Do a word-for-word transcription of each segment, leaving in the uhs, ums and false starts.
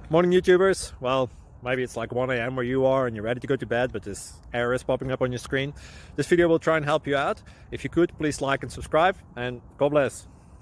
Morning YouTubers. Well, maybe it's like one A M where you are and you're ready to go to bed, but this error is popping up on your screen. This video will try and help you out. If you could, please like and subscribe, and God bless.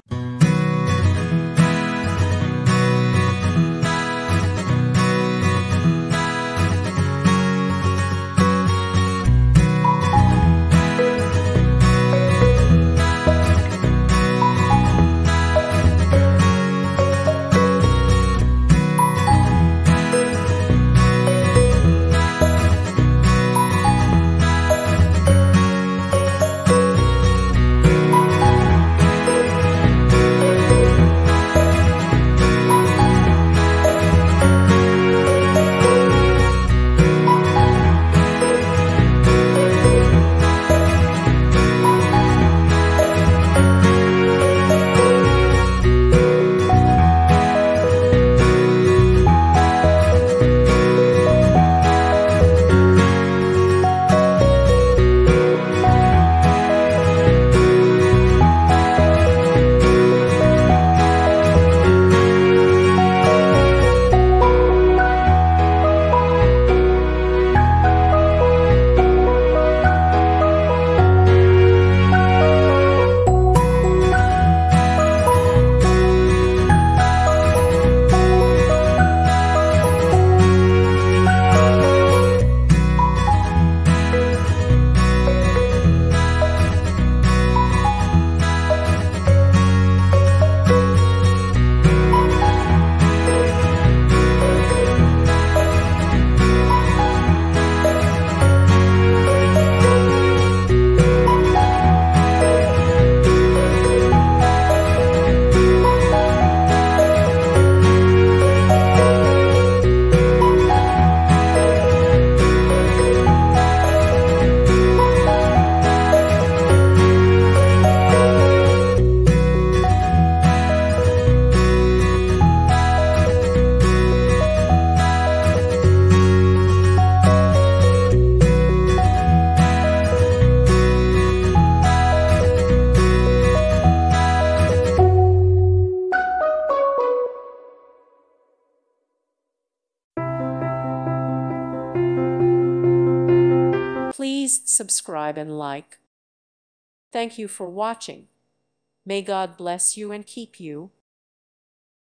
Please subscribe and like. Thank you for watching. May God bless you and keep you.